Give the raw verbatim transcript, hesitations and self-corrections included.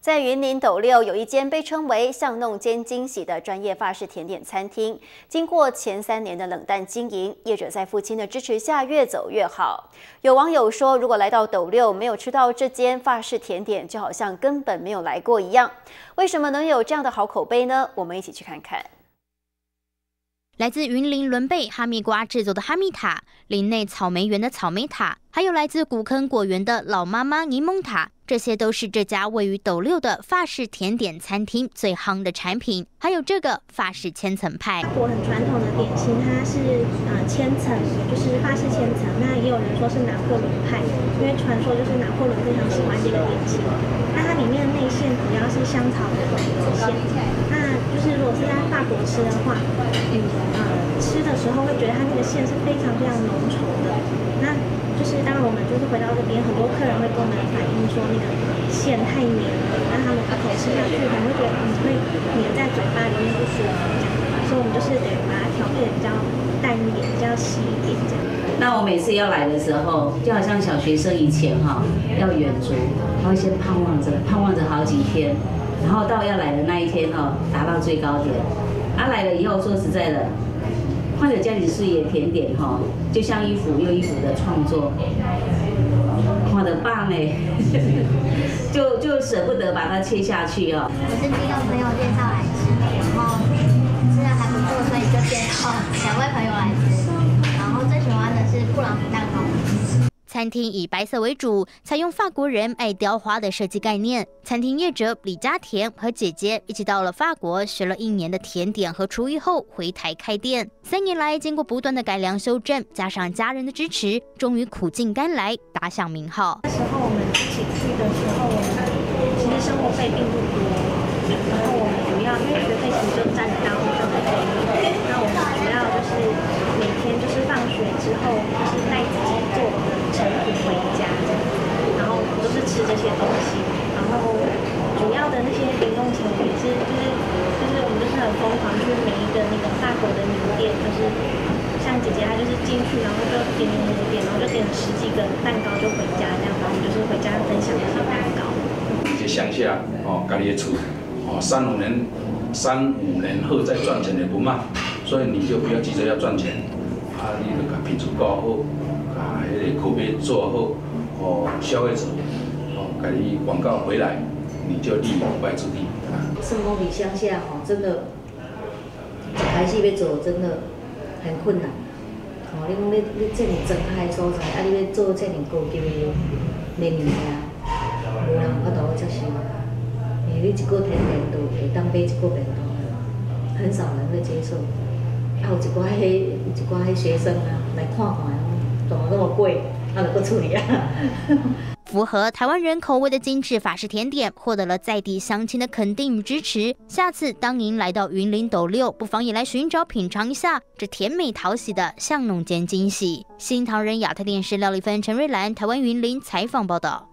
在云林斗六有一间被称为“巷弄间惊喜”的专业法式甜点餐厅，经过前三年的冷淡经营，业者在父亲的支持下越走越好。有网友说，如果来到斗六没有吃到这间法式甜点，就好像根本没有来过一样。为什么能有这样的好口碑呢？我们一起去看看。 来自云林伦贝哈密瓜制作的哈密塔，林内草莓园的草莓塔，还有来自古坑果园的老妈妈柠檬塔，这些都是这家位于斗六的法式甜点餐厅最夯的产品。还有这个法式千层派， 我很传统的点心，它是呃千层，就是法式千层。那也有人说是拿破仑派，因为传说就是拿破仑非常喜欢这个点心。那它里面的内馅主要是香草的馅。那就是如果是在法国吃的话，嗯呃吃的时候会觉得它那个馅是非常非常浓稠的。那就是当然我们就是回到这边，很多客人会跟我们反映说那个馅太黏了，那他们一口吃下去可能会觉得嗯会黏在嘴巴里面不舒服这样，所以我们就是得把它调配的比较淡一点，比较稀一点这样。 那我每次要来的时候，就好像小学生以前哈、哦、要远足，他会先盼望着盼望着好几天。 然后到要来的那一天哦，达到最高点。啊，来了以后，说实在的，换了家里事业甜点哈、哦，就像一幅又一幅的创作，画得棒哎，就就舍不得把它切下去哦。 我是听众朋友介绍来吃的，然后吃的还不错，所以就介绍两位朋友来吃。然后最喜欢的是布朗尼蛋糕。 餐厅以白色为主，采用法国人爱雕花的设计概念。餐厅业者李家田和姐姐一起到了法国学了一年的甜点和厨艺后，回台开店。三年来，经过不断的改良修正，加上家人的支持，终于苦尽甘来，打响名号。 那时候我们一起去的时候，我们其实生活费并不多，然后我们主要因为学费其实就占大部分的费用，那我们主要就是每天就是放学之后，就是带自己做的。 成品回家这样，然后都是吃这些东西，然后主要的那些零用钱也是就是就是我们就是很疯狂去每一个那个法国的名店，就是像姐姐她就是进去，然后就点点点点，然后就点了十几个蛋糕就回家这样，然后就是回家分享这些蛋糕。 在乡下哦，家里的厝哦，三五年三五年后再赚钱也不慢，所以你就不要急着要赚钱，啊，你就把品质搞好。 啊，迄个口碑做好，哦，消费者哦，给你广告回来，你就立有不败之地啊。 生活比乡下哦，真的开始要做真的很困难。哦，你讲你你这么睁开的所在，啊，你要做这么高级的面面啊，无人有法度去接受。因为你一个甜点都会当买一个便当，很少人会接受。啊，有一寡迄一寡迄学生啊来看看。 怎么那么贵？他能够处理啊！ 符合台湾人口味的精致法式甜点，获得了在地乡亲的肯定与支持。下次当您来到云林斗六，不妨也来寻找品尝一下这甜美讨喜的巷弄间惊喜。新唐人亚太电视廖丽芬、陈瑞兰，台湾云林采访报道。